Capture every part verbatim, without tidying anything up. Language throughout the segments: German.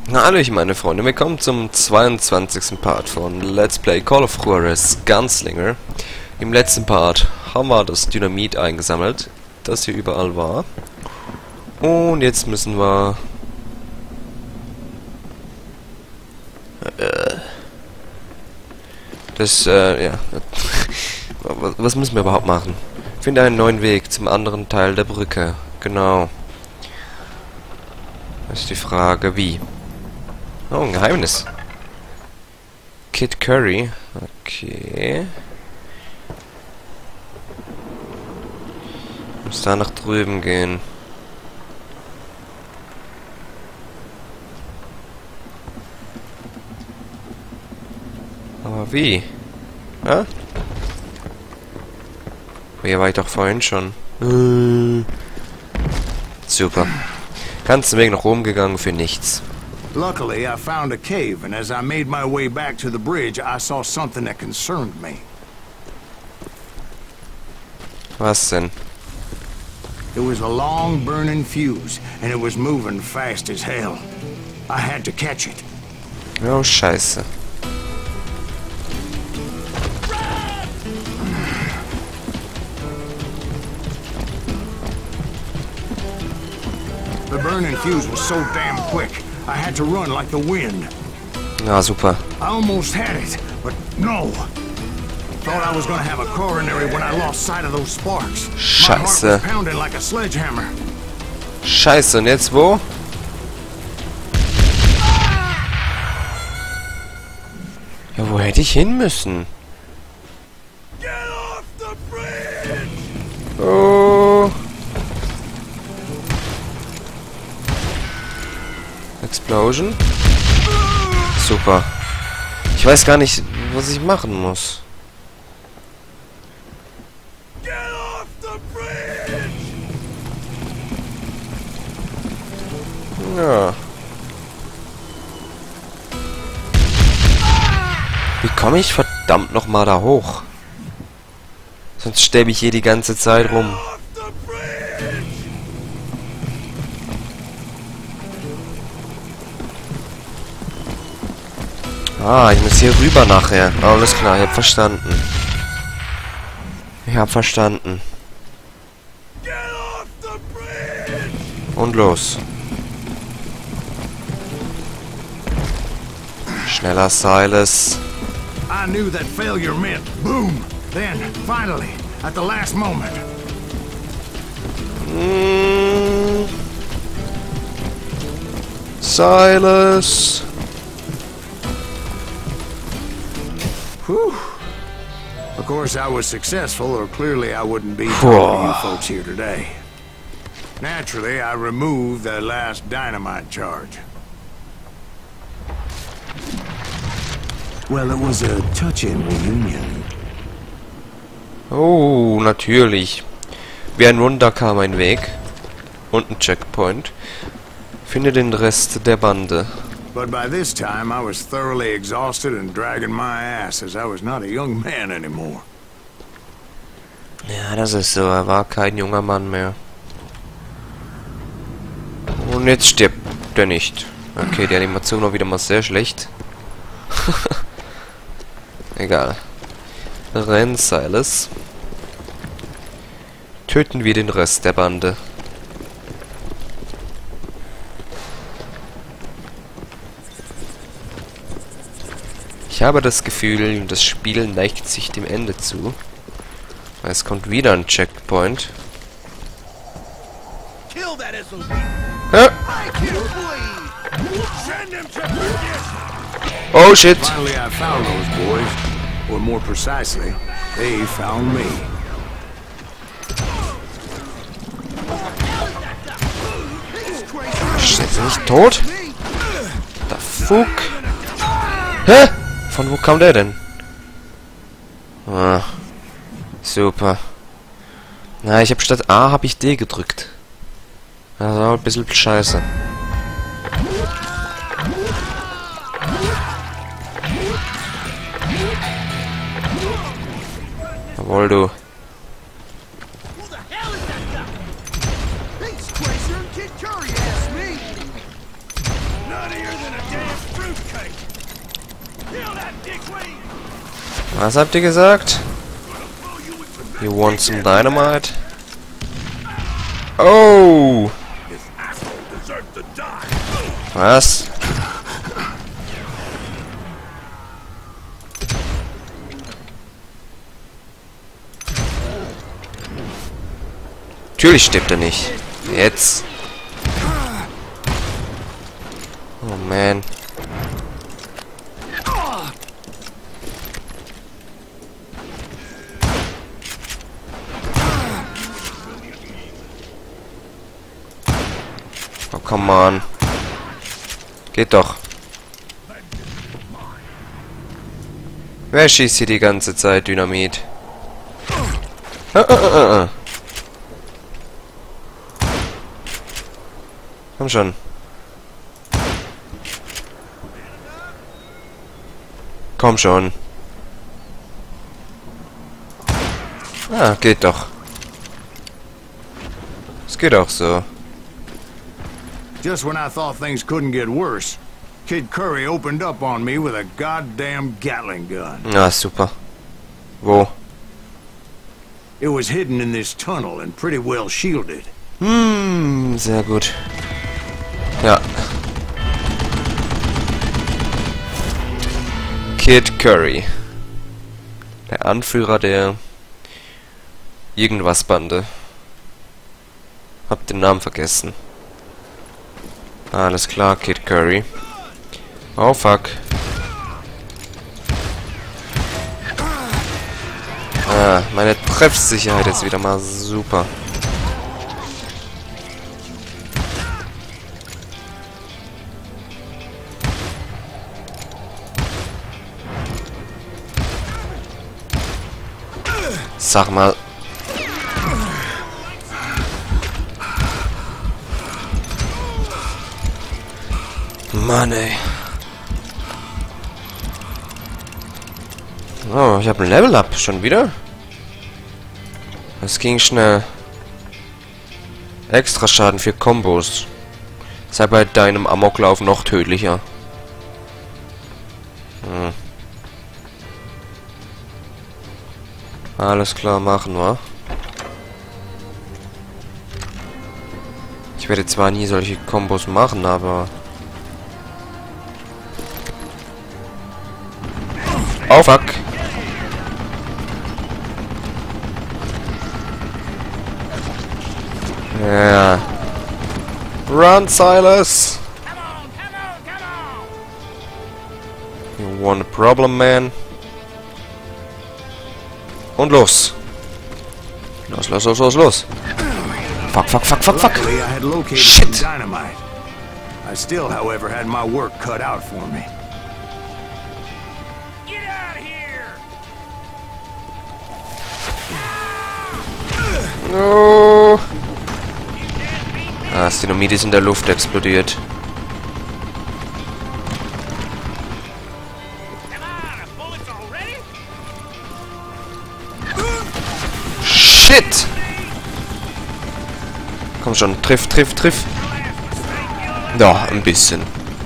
Na, hallöchen meine Freunde, willkommen zum zweiundzwanzigsten Part von Let's Play Call of Juarez Gunslinger. Im letzten Part haben wir das Dynamit eingesammelt, das hier überall war. Und jetzt müssen wir... Äh, das, äh, ja... Was müssen wir überhaupt machen? Finde einen neuen Weg zum anderen Teil der Brücke. Genau. Das ist die Frage, wie? Oh, ein Geheimnis. Kid Curry. Okay. Muss da nach drüben gehen. Aber wie? Hä? Hier war ich doch vorhin schon. Äh. Super. Ganzen Weg nach oben gegangen für nichts. Luckily, I found a cave, and as I made my way back to the bridge, I saw something that concerned me. Was denn? It was a long burning fuse, and it was moving fast as hell. I had to catch it. Oh, Scheiße. The burning fuse was so damn quick, I had to run like the wind. Ja, super. I almost had it, but no. Thought I was gonna have a coronary when I lost sight of those sparks. My heart Scheiße. was pounding like a sledgehammer. Scheiße, und jetzt wo? Ja, wo hätte ich hin müssen? Get off the bridge! Oh. Explosion. Super. Ich weiß gar nicht, was ich machen muss. Get off the bridge! Ja. Wie komme ich verdammt noch mal da hoch? Sonst stäbe ich hier die ganze Zeit rum. Ah, ich muss hier rüber nachher. Alles klar, ich hab verstanden. Ich hab verstanden. Und los. Schneller, Silas. I knew that failure meant boom. Then, finally, at the last moment. Mm. Silas. Whew. Of course, I was successful, or clearly I wouldn't be talking to you folks here today. Naturally, I removed that last dynamite charge. Well, it was a touching reunion. Oh, natürlich. Wie ein Wunder kam ein Weg. Und ein Checkpoint. Finde den Rest der Bande. But by this time, I was thoroughly exhausted and dragging my ass, as I was not a young man anymore. Ja, das ist so. Er war kein junger Mann mehr. Und jetzt stirbt er nicht. Okay, die Animation war wieder mal sehr schlecht. Egal. Renn, Silas. Töten wir den Rest der Bande. Ich habe das Gefühl, das Spiel neigt sich dem Ende zu. Es kommt wieder ein Checkpoint. Hä? Oh shit! Finally, I found those boys, or more precisely, they found me. Ist er nicht tot? The fuck? Hä? Von wo kam der denn? Ah, super. Na, ich habe statt A habe ich D gedrückt. Das war ein bisschen scheiße. Jawohl, du. Kid Curry asked me. None other than a Was habt ihr gesagt? You want some dynamite? Oh! Was? Natürlich stirbt er nicht. Jetzt. Oh man. Oh, come on. Geht doch. Wer schießt hier die ganze Zeit Dynamit? Ah, ah, ah, ah. Komm schon. Komm schon. Ah, geht doch. Es geht auch so. Just when I thought things couldn't get worse, Kid Curry opened up on me with a goddamn Gatling gun. Ah, super. Wo? It was hidden in this tunnel and pretty well shielded. Hm, sehr gut. Ja. Kid Curry. Der Anführer der Irgendwas-Bande. Hab den Namen vergessen. Alles klar, Kid Curry. Oh fuck. Ah, meine Treffsicherheit ist wieder mal super. Sag mal. Mann, ey. Oh, ich habe ein Level-Up. Schon wieder? Das ging schnell. Extra Schaden für Kombos. Sei bei deinem Amoklauf noch tödlicher. Hm. Alles klar, machen wir. Ich werde zwar nie solche Kombos machen, aber... Oh fuck! Ja. Run, Silas! You want a problem, man? Und los! Los, los, los, los, los! Fuck, fuck, fuck, fuck, fuck! Luckily, I had located Shit! some dynamite. I still, however, had my work cut out for me. Get out of here! No! Ah, das Dynamit ist in der Luft explodiert. Shit! Komm schon, triff, triff, triff. Ja, ein bisschen.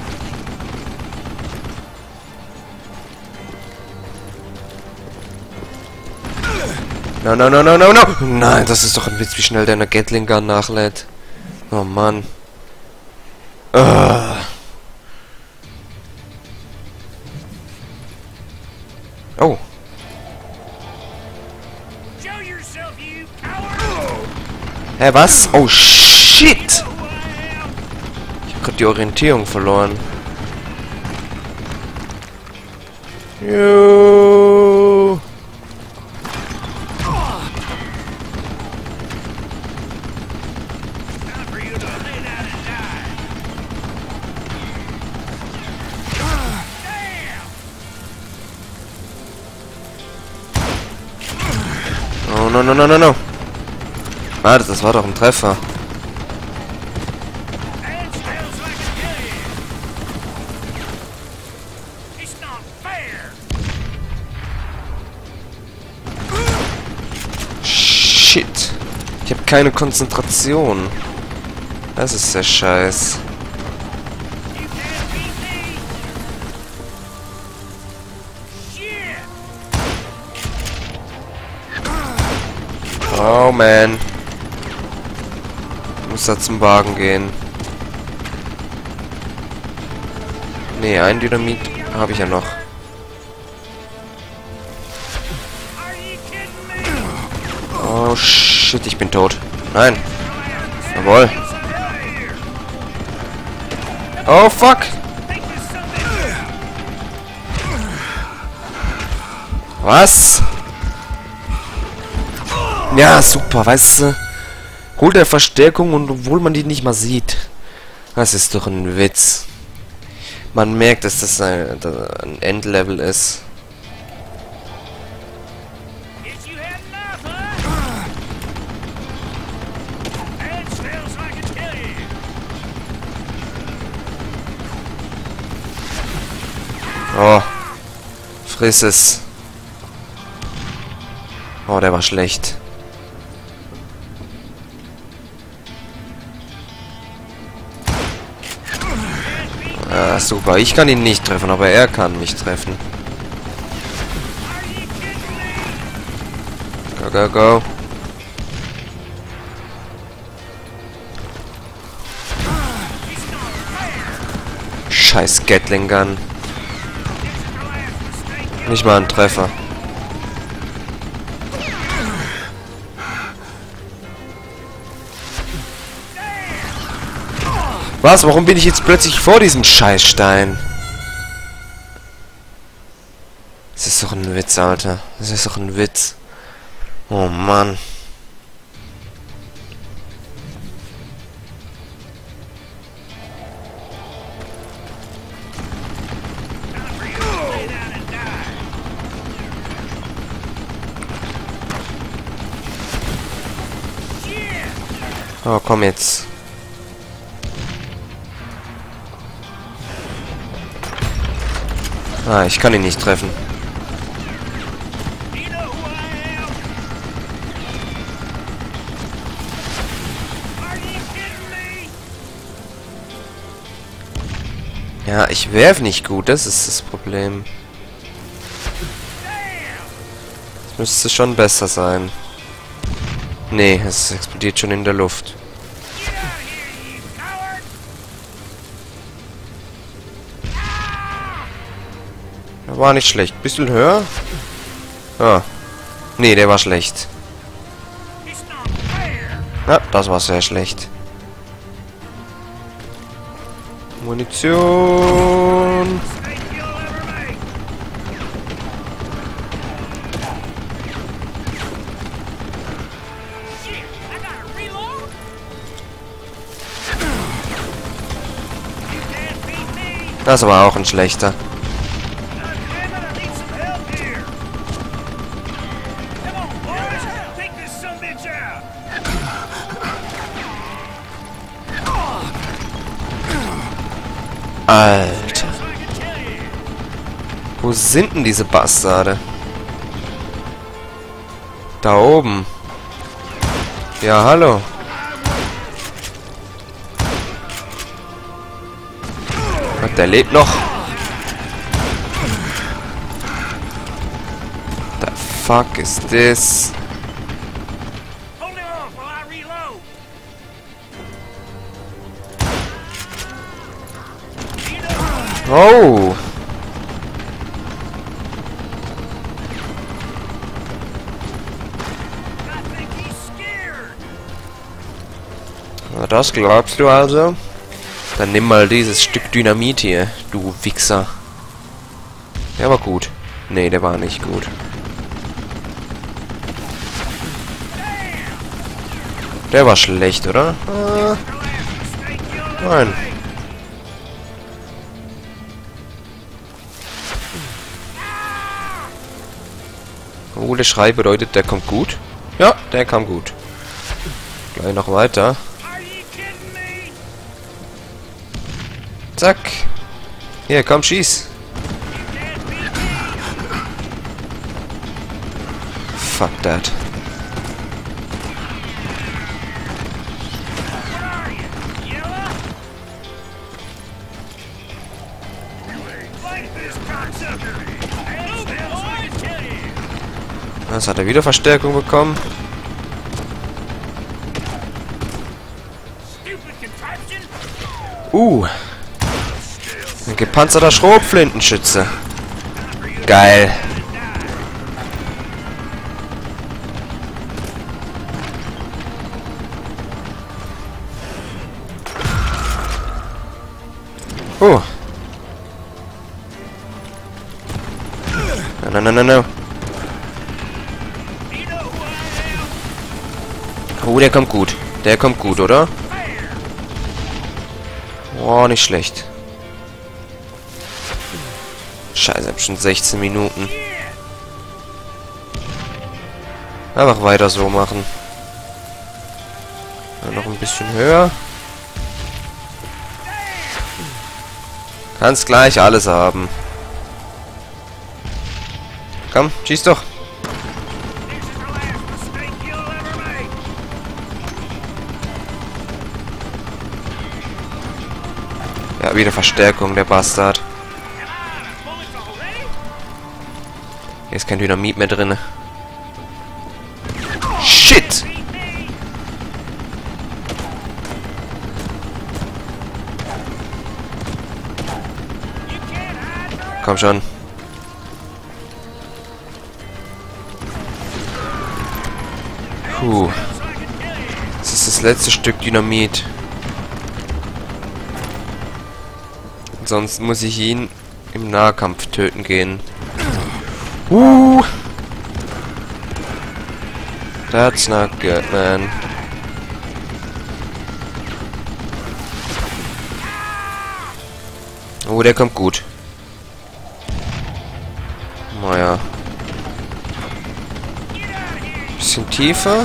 No, no, no, no, no, no! Nein, das ist doch ein Witz, wie schnell der eine Gatling Gun nachlädt. Oh Mann. Uh. Oh. Hä, was? Oh, shit! Ich hab grad die Orientierung verloren. Jo. Oh, no, no, no, no, no. Ah, das war doch ein Treffer. Shit. Ich habe keine Konzentration. Das ist der Scheiß. Oh man. Ich muss da zum Wagen gehen. Nee, ein Dynamit habe ich ja noch. Oh shit, ich bin tot. Nein. Jawohl. Oh fuck. Was? Ja, super, weißt du? Holt er Verstärkung und obwohl man die nicht mal sieht. Das ist doch ein Witz. Man merkt, dass das ein, ein Endlevel ist. Oh. Friss es. Oh, der war schlecht. Ah, super. Ich kann ihn nicht treffen, aber er kann mich treffen. Go, go, go. Scheiß Gatling Gun. Nicht mal ein Treffer. Was? Warum bin ich jetzt plötzlich vor diesem Scheißstein? Das ist doch ein Witz, Alter. Das ist doch ein Witz. Oh Mann. Oh, komm jetzt. Ah, ich kann ihn nicht treffen. Ja, ich werf nicht gut, das ist das Problem. Es müsste schon besser sein. Nee, es explodiert schon in der Luft. War nicht schlecht. Bisschen höher? Ah. Nee, der war schlecht. Ja, das war sehr schlecht. Munition. Das war auch ein schlechter. Alter. Wo sind denn diese Bastarde? Da oben. Ja, hallo. Gott, der lebt noch. The fuck is this? Oh! Na, das glaubst du also? Dann nimm mal dieses Stück Dynamit hier, du Wichser. Der war gut. Nee, der war nicht gut. Der war schlecht, oder? Äh, nein. Oh, der Schrei bedeutet, der kommt gut. Ja, der kam gut. Gleich noch weiter. Zack. Hier, komm, schieß. Fuck that. Jetzt hat er wieder Verstärkung bekommen. Uh. Ein gepanzerter Schrotflintenschütze. Geil. Oh. No, no, no, no. Oh, der kommt gut. Der kommt gut, oder? Oh, nicht schlecht. Scheiße, hab schon sechzehn Minuten. Einfach weiter so machen. Ja, noch ein bisschen höher. Kannst gleich alles haben. Komm, schieß doch. Ja, wieder Verstärkung, der Bastard. Hier ist kein Dynamit mehr drin. Shit! Komm schon. Puh. Das ist das letzte Stück Dynamit. Sonst muss ich ihn im Nahkampf töten gehen. Uh. That's not good, man. Oh, der kommt gut. Naja. Bisschen tiefer.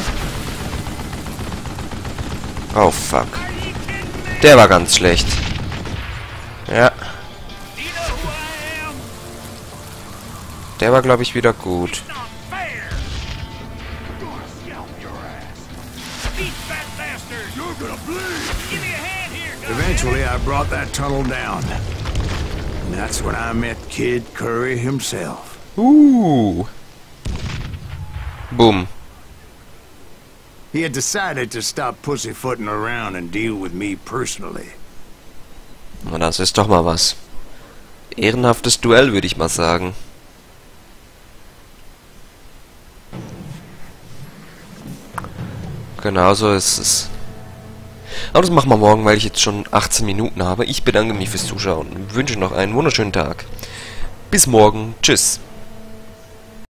Oh, fuck. Der war ganz schlecht. Ja. Der war, glaube ich, wieder gut. Eventually, I brought that tunnel down. And that's when I met Kid Curry himself. Uh. Boom. He had decided to stop pussyfooting around and deal with me personally. Na, das ist doch mal was. Ehrenhaftes Duell, würde ich mal sagen. Genau so ist es. Aber das machen wir morgen, weil ich jetzt schon achtzehn Minuten habe. Ich bedanke mich fürs Zuschauen und wünsche noch einen wunderschönen Tag. Bis morgen. Tschüss.